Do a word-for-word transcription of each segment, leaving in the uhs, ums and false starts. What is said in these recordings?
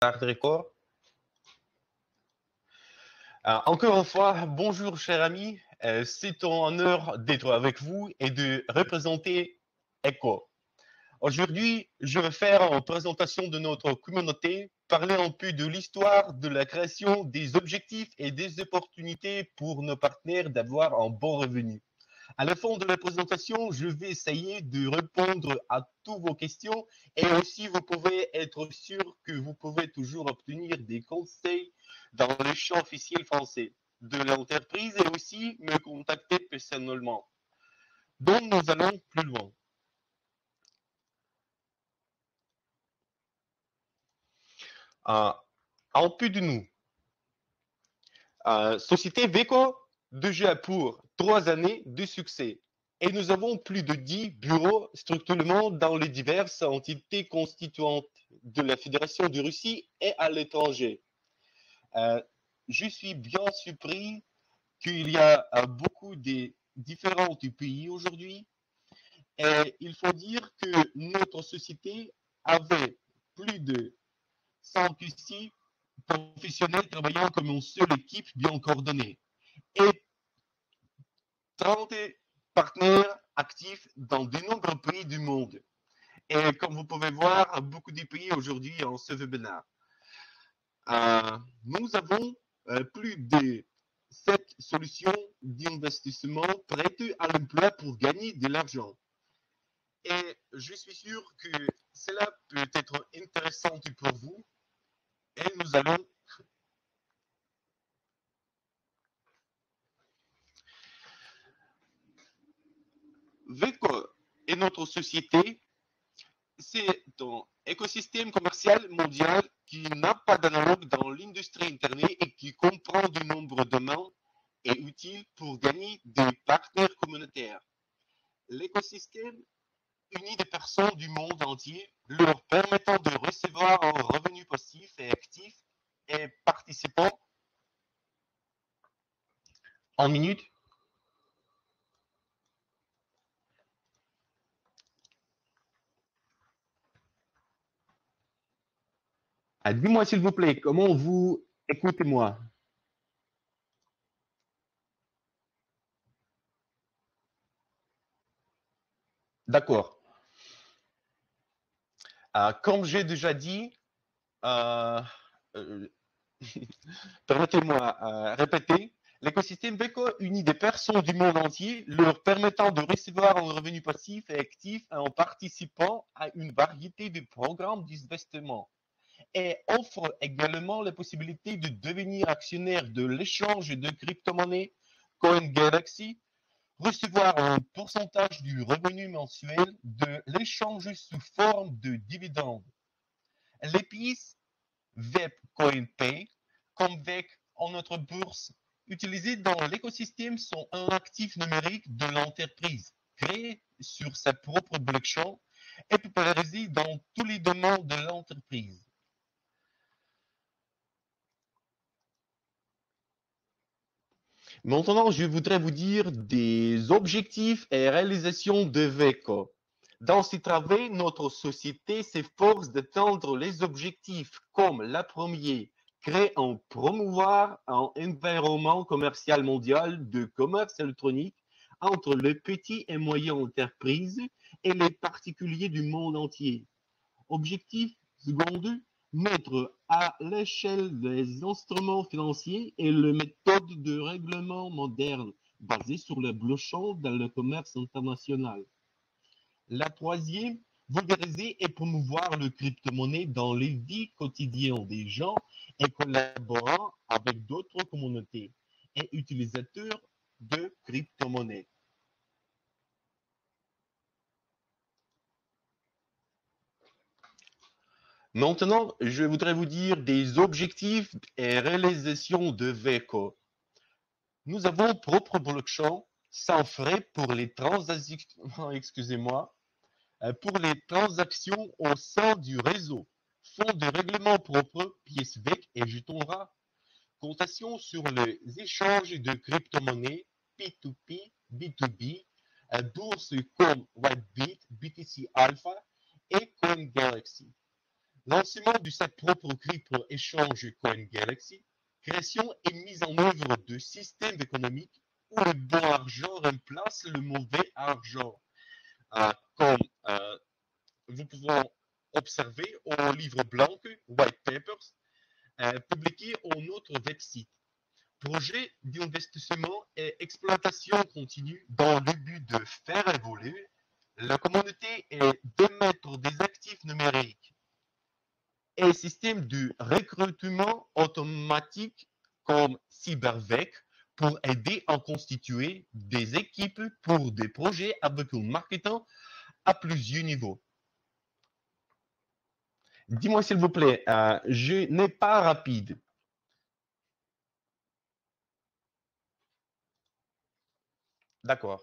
Start record. Euh, encore une fois, bonjour chers amis, euh, c'est un honneur d'être avec vous et de représenter ECHO. Aujourd'hui, je vais faire une présentation de notre communauté, parler un peu de l'histoire de la création des objectifs et des opportunités pour nos partenaires d'avoir un bon revenu. À la fin de la présentation, je vais essayer de répondre à toutes vos questions et aussi vous pouvez être sûr que vous pouvez toujours obtenir des conseils dans le champ officiel français de l'entreprise et aussi me contacter personnellement. Donc nous allons plus loin. Euh, un peu de nous. Euh, Société Veco, déjà pour trois années de succès. Et nous avons plus de dix bureaux structurellement dans les diverses entités constituantes de la Fédération de Russie et à l'étranger. Euh, je suis bien surpris qu'il y a euh, beaucoup de différents pays aujourd'hui. Et il faut dire que notre société avait plus de cent six professionnels travaillant comme une seule équipe bien coordonnée et trente partenaires actifs dans de nombreux pays du monde. Et comme vous pouvez voir, beaucoup de pays aujourd'hui en ce webinaire. Euh, nous avons euh, plus de sept solutions d'investissement prêtes à l'emploi pour gagner de l'argent. Et je suis sûr que cela peut être intéressant pour vous. Et nous allons Veco et notre société, c'est un écosystème commercial mondial qui n'a pas d'analogue dans l'industrie Internet et qui comprend de nombreux domaines et utiles pour gagner des partenaires communautaires. L'écosystème unit des personnes du monde entier, leur permettant de recevoir un revenu passif et actif et participant en minute. Ah, dis-moi s'il vous plaît, comment vous écoutez-moi? D'accord. Euh, comme j'ai déjà dit, euh, euh, permettez-moi euh, répéter, l'écosystème Beko unit des personnes du monde entier, leur permettant de recevoir un revenu passif et actif en participant à une variété de programmes d'investissement et offre également la possibilité de devenir actionnaire de l'échange de crypto-monnaies CoinGalaxy, recevoir un pourcentage du revenu mensuel de l'échange sous forme de dividendes. Les pièces WebCoinPay, comme V E C en notre bourse, utilisées dans l'écosystème sont un actif numérique de l'entreprise, créé sur sa propre blockchain et popularisé dans tous les domaines de l'entreprise. Maintenant, je voudrais vous dire des objectifs et réalisations de V E C O. Dans ces travaux, notre société s'efforce d'atteindre les objectifs comme la première, créer et promouvoir un environnement commercial mondial de commerce électronique entre les petites et moyennes entreprises et les particuliers du monde entier. Objectif second, mettre à l'échelle des instruments financiers et les méthodes de règlement modernes basées sur le blockchain dans le commerce international. La troisième, vulgariser et promouvoir le crypto-monnaie dans les vies quotidiennes des gens et collaborant avec d'autres communautés et utilisateurs de crypto-monnaies. Maintenant, je voudrais vous dire des objectifs et réalisations de V E C O. Nous avons propre blockchain sans frais pour les transactions, excusez-moi, pour les transactions au sein du réseau. Fonds de règlement propre, pièces V E C et jetons rares. Comptation sur les échanges de crypto-monnaies P deux P, B deux B, bourses comme Whitebit, B T C Alpha et CoinGalaxy. Lancement du site propre crypto échange CoinGalaxy, création et mise en œuvre de systèmes économiques où le bon argent remplace le mauvais argent. Euh, comme euh, vous pouvez observer au livre blanc, White Papers, euh, publié au notre website. Projet d'investissement et exploitation continue dans le but de faire évoluer la communauté et d'émettre des actifs numériques et système de recrutement automatique comme CyberVec pour aider à constituer des équipes pour des projets avec un marketing à plusieurs niveaux. Dis-moi s'il vous plaît, euh, je n'ai pas rapide. D'accord.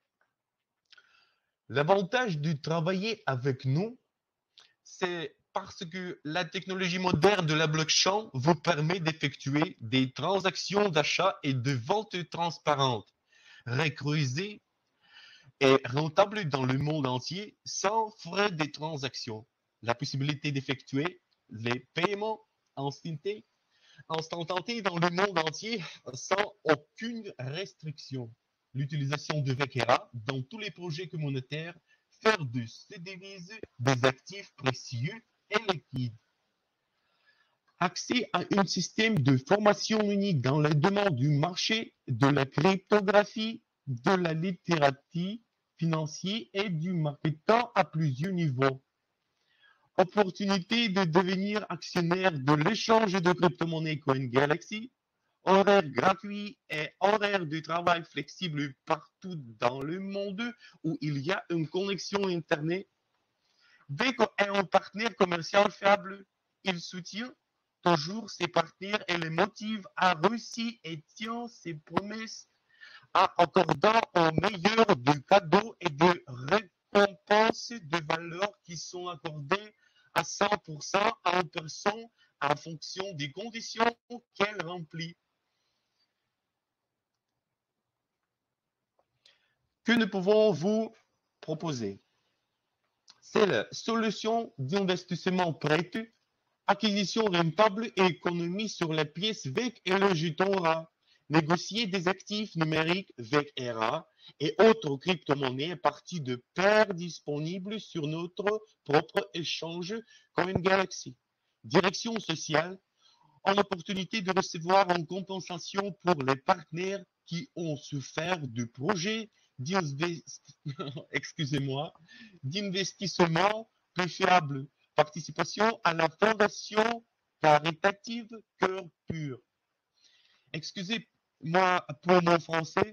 L'avantage de travailler avec nous, c'est parce que la technologie moderne de la blockchain vous permet d'effectuer des transactions d'achat et de vente transparentes, récruisées et rentables dans le monde entier sans frais de transaction. La possibilité d'effectuer les paiements instantanés, instantanés dans le monde entier sans aucune restriction. L'utilisation de Vekera dans tous les projets communautaires, faire de ces devises des actifs précieux et liquides. Accès à un système de formation unique dans les demandes du marché, de la cryptographie, de la littératie financière et du marketing à plusieurs niveaux. Opportunité de devenir actionnaire de l'échange de crypto-monnaies CoinGalaxy, horaires gratuits et horaires de travail flexibles partout dans le monde où il y a une connexion Internet. Beko est un partenaire commercial fiable. Il soutient toujours ses partenaires et les motive à réussir et tient ses promesses en accordant au meilleur de cadeaux et de récompenses de valeur qui sont accordées à cent pour cent à une personne en fonction des conditions qu'elle remplit. Que nous pouvons vous proposer? C'est la solution d'investissement prête, acquisition rentable et économie sur la pièce V E C et le jeton R A. Négocier des actifs numériques V E C R A et autres crypto-monnaies à partir de paires disponibles sur notre propre échange CoinGalaxy. Direction sociale, en opportunité de recevoir en compensation pour les partenaires qui ont souffert du projet excusez-moi, d'investissement préférable. Participation à la fondation caritative Cœur Pur. Excusez-moi pour mon français.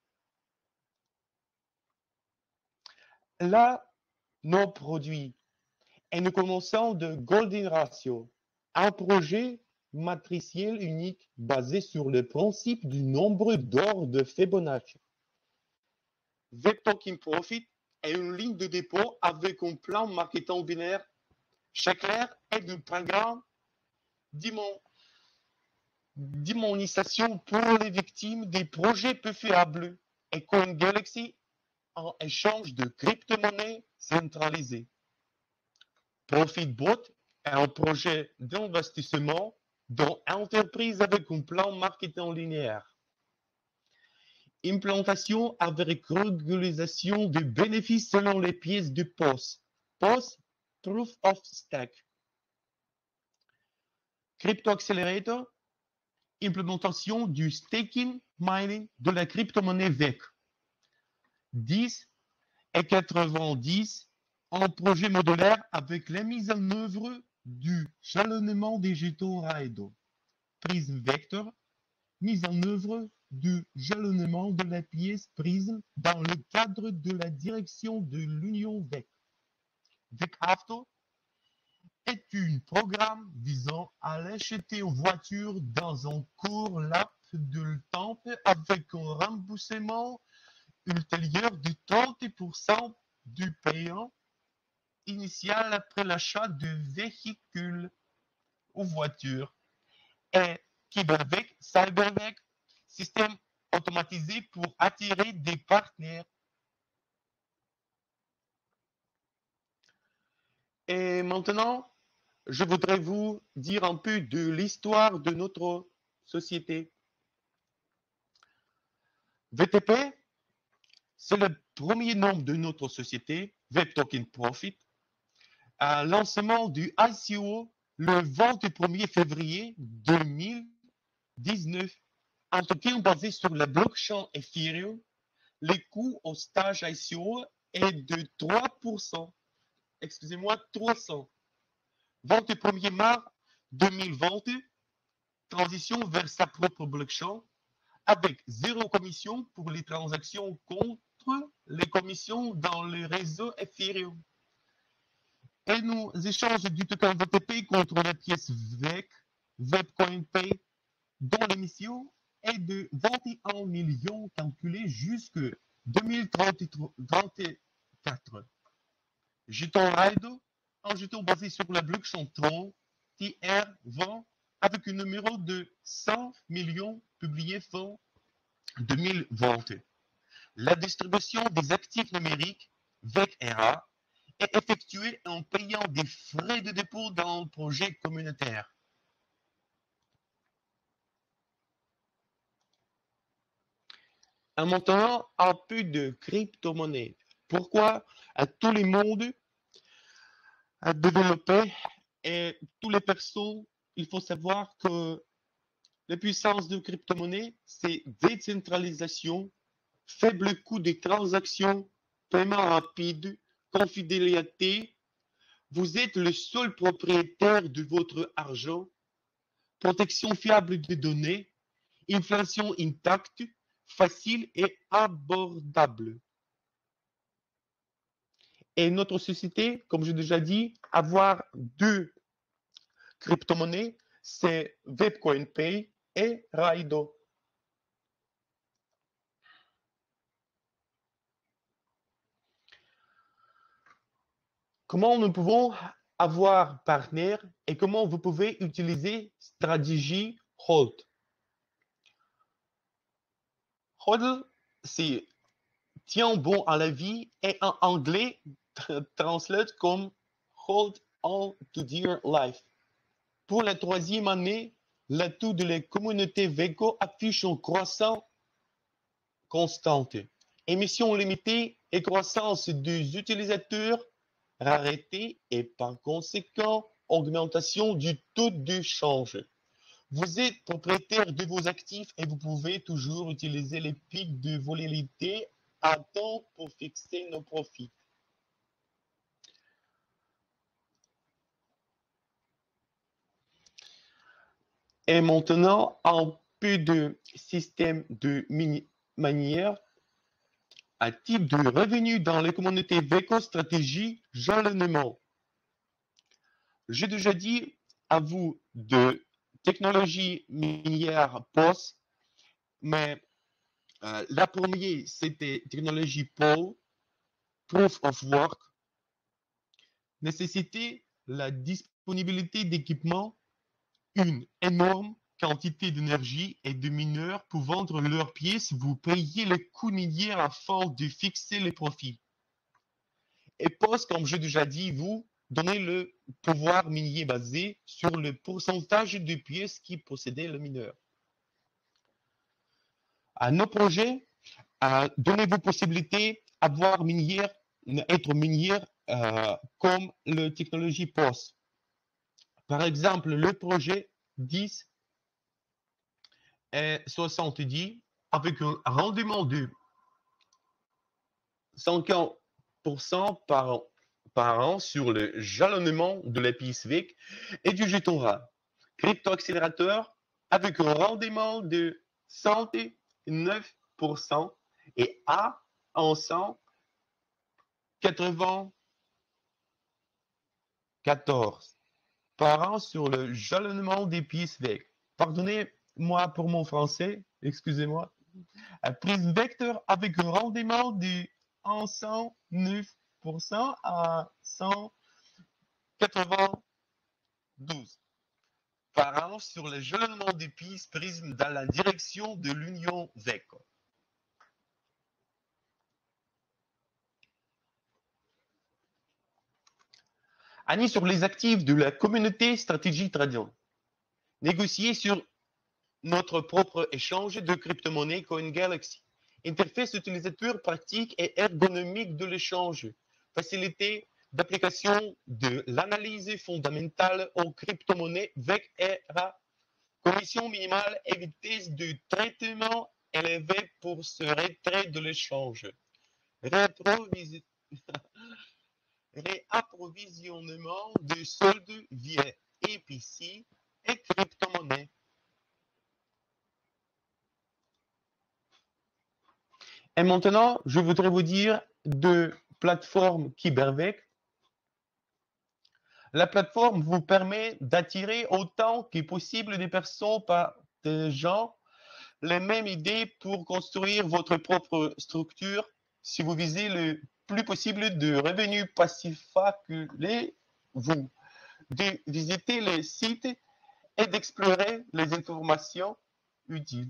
Là, nos produits. Et nous commençons de Golden Ratio, un projet matriciel unique basé sur le principe du nombre d'or de Fibonacci. Webtoken Profit est une ligne de dépôt avec un plan marketing binaire. Chaque heure est un programme d'immunisation pour les victimes des projets peu fiables et CoinGalaxy en échange de crypto-monnaies centralisées. ProfitBot est un projet d'investissement dans entreprise avec un plan marketing linéaire. Implantation avec régularisation de bénéfices selon les pièces de P O S. P O S, Proof of Stake. Crypto Accelerator, implémentation du staking mining de la crypto-monnaie V E C. dix et quatre-vingt-dix en projet modulaire avec la mise en œuvre du jalonnement des jetons Raedo. Prism Vector, mise en œuvre du jalonnement de la pièce Prism dans le cadre de la direction de l'Union V E C. V E C Auto est un programme visant à l'acheter une voiture dans un court laps de temps avec un remboursement ultérieur de trente pour cent du payant initial après l'achat de véhicules ou voitures. Et CyberVec, CyberVec, système automatisé pour attirer des partenaires. Et maintenant, je voudrais vous dire un peu de l'histoire de notre société. V T P, c'est le premier nom de notre société, Web Token Profit, un lancement du I C O le vingt-premier février deux mille dix-neuf. Un token basé sur la blockchain Ethereum, les coûts au stage I C O est de trois pour cent. Excusez-moi, trois cents. vingt-premier mars deux mille vingt, transition vers sa propre blockchain avec zéro commission pour les transactions contre les commissions dans le réseau Ethereum. Et nous échangeons du token V T P contre la pièce V E C, Webcoin Pay, dont l'émission est de vingt et un millions calculés jusqu'en deux mille trente-quatre. Jeton Raido, un jeton basé sur la blockchain Tron T R vingt avec un numéro de cent millions publié fin deux mille vingt. La distribution des actifs numériques V E C R A est effectuée en payant des frais de dépôt dans le projet communautaire. En maintenant un peu de crypto-monnaie. Pourquoi à tout le monde à développer et tous les personnes, il faut savoir que la puissance de crypto-monnaie, c'est décentralisation, faible coût des transactions, paiement rapide, confidentialité. Vous êtes le seul propriétaire de votre argent, protection fiable des données, inflation intacte, facile et abordable. Et notre société, comme j'ai déjà dit, avoir deux crypto-monnaies, c'est Webcoin Pay et Raido. Comment nous pouvons avoir partenaire et comment vous pouvez utiliser stratégie Hold. Hold, c'est tient bon à la vie et en anglais translate comme Hold on to dear life. Pour la troisième année, l'atout de la communauté Veco affiche une croissance constante. Émission limitée et croissance des utilisateurs, rareté et par conséquent augmentation du taux de change. Vous êtes propriétaire de vos actifs et vous pouvez toujours utiliser les pics de volatilité à temps pour fixer nos profits. Et maintenant, un peu de système de manière à type de revenu dans les communautés Veco stratégie jalonnement. J'ai déjà dit à vous de technologie minière P O S, mais euh, la première c'était technologie P O W, Proof of Work, nécessité la disponibilité d'équipements, une énorme quantité d'énergie et de mineurs pour vendre leurs pièces, vous payez le coût minier afin de fixer les profits. Et P O S, comme j'ai déjà dit, vous donnez le pouvoir minier basé sur le pourcentage de pièces qui possédait le mineur. À nos projets, euh, donnez-vous possibilité d'avoir minière, être minière euh, comme la technologie P O S. Par exemple, le projet dix et soixante-dix avec un rendement de cinquante pour cent par, par an sur le jalonnement de la P I S V I C et du jeton rare. Crypto accélérateur avec un rendement de cent neuf pour cent et A en cent quatre-vingt-quatorze par an sur le jalonnement des P I S V I C. Pardonnez-moi pour mon français, excusez-moi. Prise vecteur avec un rendement de cent neuf pour cent à cent quatre-vingt-douze par an sur le jalonnement des P I S prisme dans la direction de l'Union V E C. Annie sur les actifs de la communauté Stratégie Trading. Négocier sur notre propre échange de crypto-monnaies CoinGalaxy. Interface utilisateur pratique et ergonomique de l'échange. Facilité d'application de l'analyse fondamentale aux crypto-monnaies avec R A. Commission minimale et vitesse de traitement élevée pour ce retrait de l'échange. Réapprovis- Réapprovisionnement de soldes via A P C et crypto-monnaies. Et maintenant, je voudrais vous dire de plateforme Cybervec. La plateforme vous permet d'attirer autant que possible des personnes partageant les mêmes idées pour construire votre propre structure. Si vous visez le plus possible de revenus passifs calculés, vous de visiter les sites et d'explorer les informations utiles.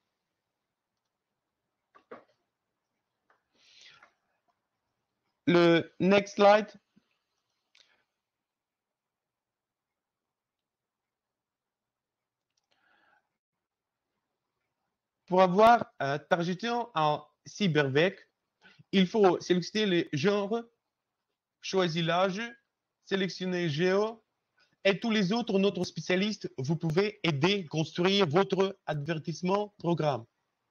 Le next slide. Pour avoir un targeting en Cybervec, il faut sélectionner le genre, choisir l'âge, sélectionner géo et tous les autres notre spécialistes vous pouvez aider à construire votre advertissement programme.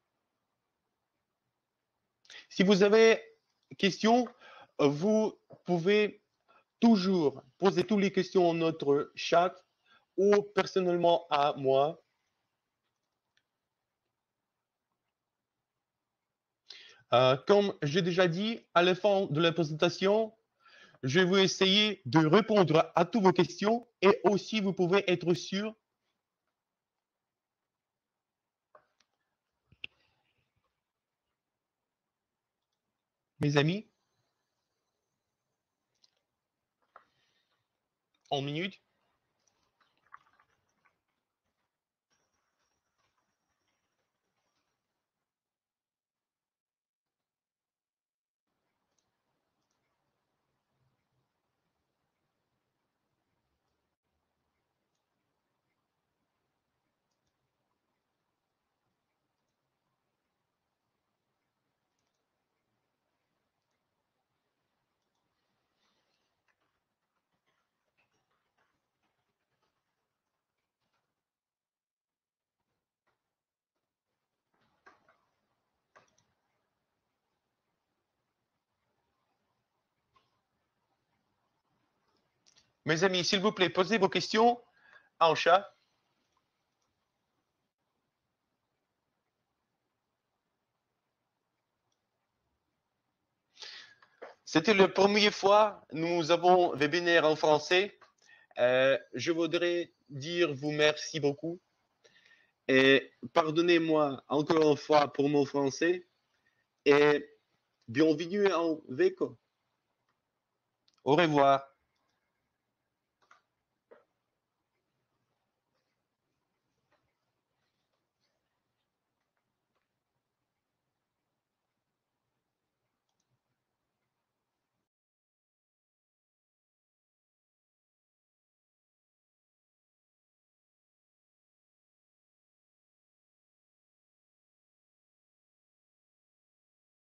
Si vous avez questions, vous pouvez toujours poser toutes les questions dans notre chat ou personnellement à moi. Euh, comme j'ai déjà dit, à la fin de la présentation, je vais essayer de répondre à toutes vos questions et aussi vous pouvez être sûr mes amis, en minute. Mes amis, s'il vous plaît, posez vos questions en chat. C'était la première fois que nous avons un webinaire en français. Euh, je voudrais dire vous merci beaucoup. Et pardonnez-moi encore une fois pour mon français. Et bienvenue en Veco. Au revoir.